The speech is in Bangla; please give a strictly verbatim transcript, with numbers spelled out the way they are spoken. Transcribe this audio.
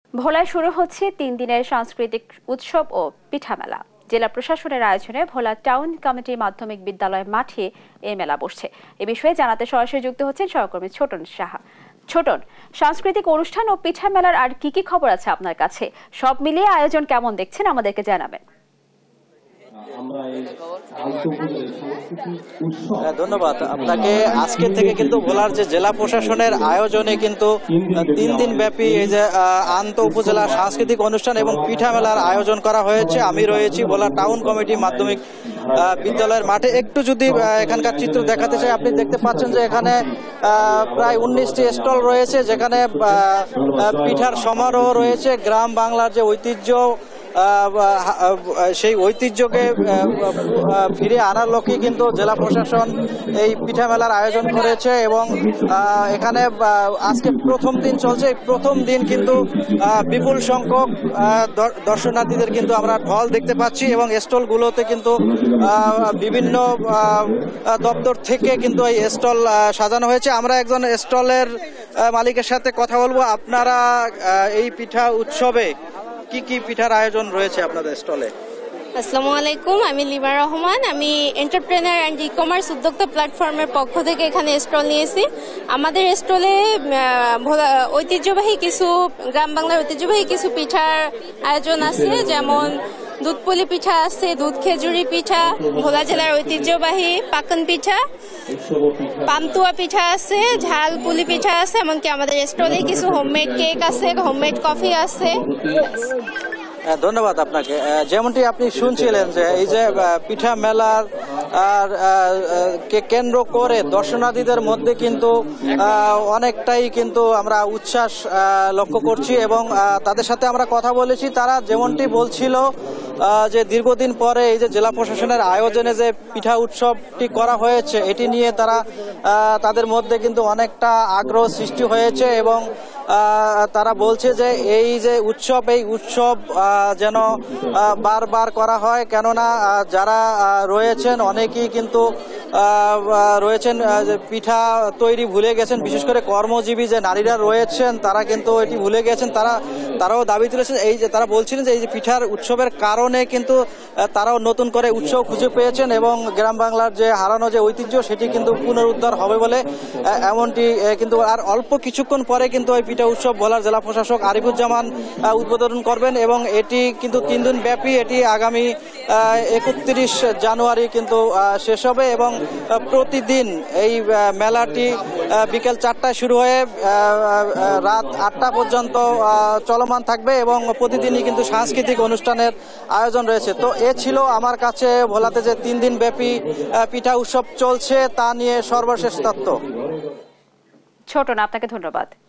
ভোলায় শুরু হচ্ছে তিন দিনের সাংস্কৃতিক উৎসব ও পিঠা মেলা। জেলা প্রশাসনের আয়োজনে ভোলা টাউন কমিটি মাধ্যমিক বিদ্যালয় মাঠে এই মেলা বসছে। এ বিষয়ে জানাতে সরাসরি যুক্ত হচ্ছেন সহকর্মী ছোটন সাহা। ছোটন, সাংস্কৃতিক অনুষ্ঠান ও পিঠা মেলার আর কি কি খবর আছে আপনার কাছে? সব মিলিয়ে আয়োজন কেমন দেখছেন আমাদেরকে জানাবেন। ধন্যবাদ আপনাকে। আজকে থেকে কিন্তু ভোলার যে জেলা প্রশাসনের আয়োজনে কিন্তু তিন দিন ব্যাপী এই যে আন্ত উপজেলা সাংস্কৃতিক অনুষ্ঠান এবং পিঠা মেলার আয়োজন করা হয়েছে। আমি রয়েছি ভোলা টাউন কমিটি মাধ্যমিক বিদ্যালয়ের মাঠে। একটু যদি এখানকার চিত্র দেখাতে চাই, আপনি দেখতে পাচ্ছেন যে এখানে প্রায় উনিশটি স্টল রয়েছে, যেখানে পিঠার সমারোহ রয়েছে। গ্রাম বাংলার যে ঐতিহ্য, সেই ঐতিহ্যকে ফিরে আনার লক্ষ্যে কিন্তু জেলা প্রশাসন এই পিঠা মেলার আয়োজন করেছে এবং এখানে আজকে প্রথম দিন চলছে। প্রথম দিন কিন্তু বিপুল সংখ্যক দর্শনার্থীদের কিন্তু আমরা ঢল দেখতে পাচ্ছি এবং স্টলগুলোতে কিন্তু বিভিন্ন দপ্তর থেকে কিন্তু এই স্টল সাজানো হয়েছে। আমরা একজন স্টলের মালিকের সাথে কথা বলবো। আপনারা এই পিঠা উৎসবে কি কি পিঠার আয়োজন রয়েছে আপনাদের স্টলে? আসসালামু আলাইকুম, আমি লিমা রহমান। আমি এন্টারপ্রেনার অ্যান্ড ই কমার্স উদ্যোক্তা প্ল্যাটফর্মের পক্ষ থেকে এখানে স্টল নিয়েছি। আমাদের স্টলে ঐতিহ্যবাহী কিছু গ্রাম বাংলার ঐতিহ্যবাহী কিছু পিঠার আয়োজন আছে, যেমন দুধপুলি পিঠা আছে, দুধ খেজুরি পিঠা, ভোলা জেলার ঐতিহ্যবাহী পাকন পিঠা, পান্তুয়া পিঠা আছে, ঝাল পুলি পিঠা আছে, এমনকি আমাদের স্টলে কিছু হোমমেড কেক আছে, হোমমেড কফি আছে। ধন্যবাদ আপনাকে। যেমনটি আপনি শুনছিলেন যে এই যে পিঠা মেলার কে কেন্দ্র করে দর্শনার্থীদের মধ্যে কিন্তু অনেকটাই কিন্তু আমরা উচ্ছ্বাস লক্ষ্য করছি এবং তাদের সাথে আমরা কথা বলেছি। তারা যেমনটি বলছিল যে দীর্ঘদিন পরে এই যে জেলা প্রশাসনের আয়োজনে যে পিঠা উৎসবটি করা হয়েছে, এটি নিয়ে তারা তাদের মধ্যে কিন্তু অনেকটা আগ্রহ সৃষ্টি হয়েছে এবং তারা বলছে যে এই যে উৎসব, এই উৎসব যেন বারবার করা হয়, কেননা যারা রয়েছেন অনেকেই কিন্তু রয়েছেন পিঠা তৈরি ভুলে গেছেন। বিশেষ করে কর্মজীবী যে নারীরা রয়েছেন তারা কিন্তু এটি ভুলে গেছেন। তারা তারাও দাবি তুলেছেন, এই যে তারা বলছিলেন যে এই যে পিঠার উৎসবের কারণে কিন্তু তারাও নতুন করে উৎসব খুঁজে পেয়েছেন এবং গ্রাম বাংলার যে হারানো যে ঐতিহ্য সেটি কিন্তু পুনরুদ্ধার হবে বলে এমনটি কিন্তু আর অল্প কিছুক্ষণ পরে কিন্তু এই পিঠা উৎসব ভোলার জেলা প্রশাসক আরিফুজ্জামান উদ্বোধন করবেন এবং এটি কিন্তু তিন দিন ব্যাপী, এটি আগামী একত্রিশ জানুয়ারি কিন্তু শেষ হবে এবং প্রতিদিন এই মেলাটি বিকেল চারটায় শুরু হয়ে রাত আটটা পর্যন্ত চলমান থাকবে এবং প্রতিদিনই কিন্তু সাংস্কৃতিক অনুষ্ঠানের আয়োজন রয়েছে। তো এ ছিল আমার কাছে ভোলাতে যে তিন দিন ব্যাপী পিঠা উৎসব চলছে তা নিয়ে সর্বশেষ তথ্য। ছোটন, আপনাকে ধন্যবাদ।